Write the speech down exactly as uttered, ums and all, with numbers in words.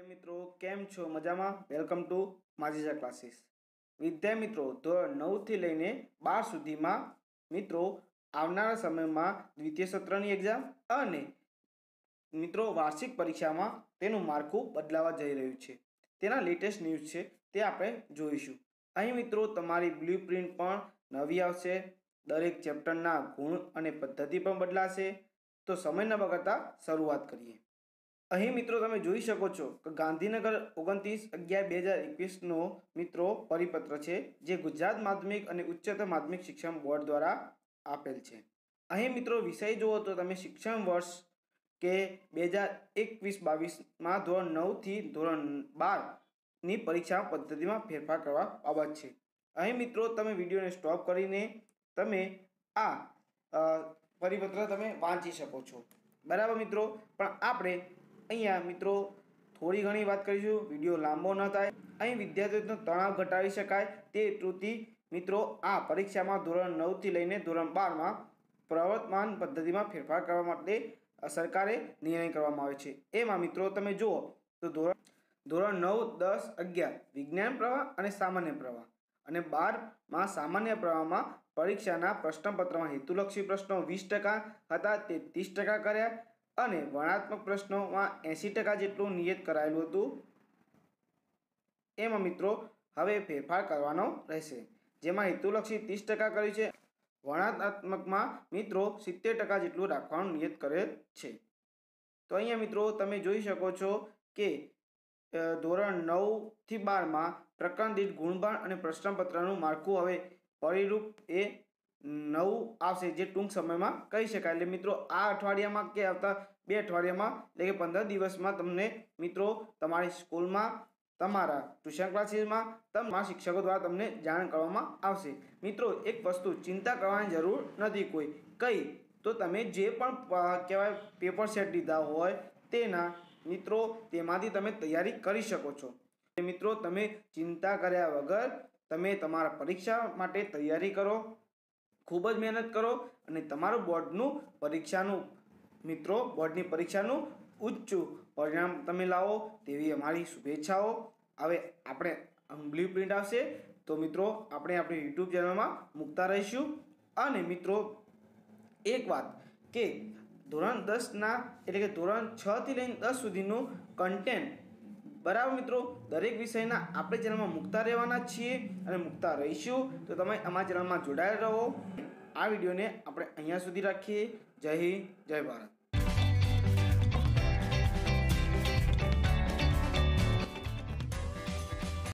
મિત્રો કેમ છો મજામાં વેલકમ ટુ માજીજા ક્લાસીસ વિદ્યાર્થી મિત્રો ધોરણ નવ થી લઈને બાર સુધીમાં મિત્રો આવનારા સમયમાં દ્વિતીય સત્રની એક્ઝામ અને મિત્રો વાર્ષિક પરીક્ષામાં તેનું માળખું બદલાવા જઈ રહ્યું છે તેના લેટેસ્ટ ન્યૂઝ છે તે આપણે જોઈશું। અહીં મિત્રો તમારી બ્લુપ્રિન્ટ પણ નવી આવશે, દરેક ચેપ્ટરના ગુણ અને પદ્ધતિ પણ બદલાશે। તો સમય ન બગાડતા શરૂઆત કરીએ। અહીં મિત્રો તમે જોઈ શકો છો કે ગાંધીનગર ઓગણત્રીસ અગિયાર બે હજાર એકવીસનો મિત્રો પરિપત્ર છે જે ગુજરાત માધ્યમિક અને ઉચ્ચતર માધ્યમિક શિક્ષણ બોર્ડ દ્વારા આપેલ છે। અહીં મિત્રો વિષય જુઓ તો તમે શિક્ષણ વર્ષ કે બે હજાર એકવીસ બાવીસમાં ધોરણ નવથી ધોરણ બારની પરીક્ષા પદ્ધતિમાં ફેરફાર કરવા બાબત છે। અહીં મિત્રો તમે વિડીયોને સ્ટોપ કરીને તમે આ પરિપત્ર તમે વાંચી શકો છો, બરાબર મિત્રો। પણ આપણે અહીંયા મિત્રો થોડી ઘણી વાત કરીશું, વિડીયો લાંબો ન થાય। અહીં વિદ્યાર્થીઓનો તણાવ ઘટાડી શકાય તે હેતુથી મિત્રો આ પરીક્ષામાં ધોરણ નવથી લઈને ધોરણ બારમાં પ્રવર્તમાન પદ્ધતિમાં ફેરફાર કરવા માટે સરકારે નિર્ણય કરવામાં આવે છે। એમાં મિત્રો તમે જુઓ તો ધોરણ ધોરણ નવ દસ અગિયાર વિજ્ઞાન પ્રવાહ અને સામાન્ય પ્રવાહ અને બારમાં સામાન્ય પ્રવાહમાં પરીક્ષાના પ્રશ્નપત્રમાં હેતુલક્ષી પ્રશ્નો વીસ ટકા હતા તે ત્રીસ ટકા કર્યા અને વર્ણનાત્મક પ્રશ્નોમાં એંસી ટકા જેટલું નિયત કરાયેલું હતું। એમાં મિત્રો હવે ફેરફાર કરવાનો રહેશે, જેમાં હેતુલક્ષી ત્રીસ ટકા કર્યું છે, વર્ણનાત્મકમાં મિત્રો સિત્તેર ટકા જેટલું રાખવાનું નિયત કરેલ છે। તો અહીંયા મિત્રો તમે જોઈ શકો છો કે ધોરણ નવથી બારમાં પ્રકરણ દીઠ ગુણભાર અને પ્રશ્નપત્રનું માળખું હવે પરિરૂપ એ નવું આવશે જે ટૂંક સમયમાં કહી શકાય। એટલે મિત્રો આ અઠવાડિયામાં કે આવતા બે અઠવાડિયામાં એટલે કે પંદર દિવસમાં તમને મિત્રો તમારી સ્કૂલમાં, તમારા ટ્યુશન ક્લાસીસમાં, તમારા શિક્ષકો દ્વારા તમને જાણ કરવામાં આવશે। મિત્રો એક વસ્તુ ચિંતા કરવાની જરૂર નથી કોઈ કઈ તો તમે જે પણ કહેવાય પેપર સેટ લીધા હોય તેના મિત્રો તેમાંથી તમે તૈયારી કરી શકો છો। મિત્રો તમે ચિંતા કર્યા વગર તમે તમારા પરીક્ષા માટે તૈયારી કરો, ખૂબ જ મહેનત કરો અને તમારું બોર્ડનું પરીક્ષાનું મિત્રો બોર્ડની પરીક્ષાનું ઉચ્ચ પરિણામ તમે લાવો તેવી અમારી શુભેચ્છાઓ। હવે આપણે બ્લુપ્રિન્ટ આવશે તો મિત્રો આપણે આપણી યુટ્યુબ ચેનલમાં મૂકતા રહીશું। અને મિત્રો એક વાત કે ધોરણ દસના એટલે કે ધોરણ છ થી લઈને દસ સુધીનું કન્ટેન્ટ બરાબર મિત્રો દરેક વિષયના આપણે ચેનલમાં મૂકતા રહેવાના છીએ અને મૂકતા રહીશું। તો તમે અમારા ચેનલમાં જોડાયેલા રહો। આ વિડીયોને આપણે અહીંયા સુધી રાખીએ। જય હિન્દ, જય ભારત।